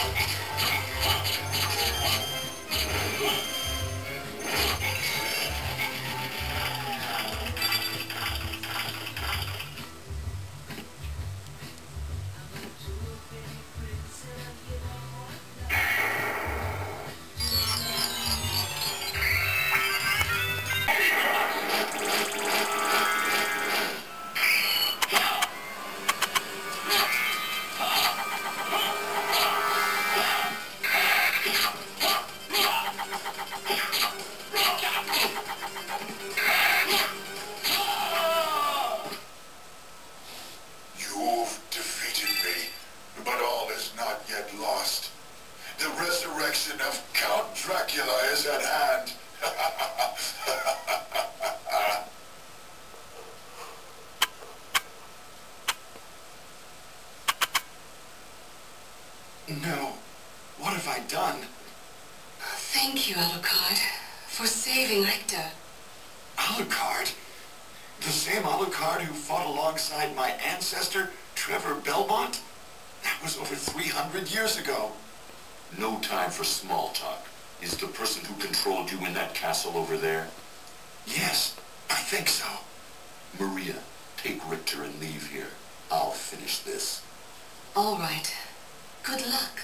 No. What have I done? Thank you, Alucard, for saving Richter. Alucard? The same Alucard who fought alongside my ancestor, Trevor Belmont? That was over 300 years ago. No time for small talk. Is the person who controlled you in that castle over there? Yes, I think so. Maria, take Richter and leave here. I'll finish this. All right. Good luck.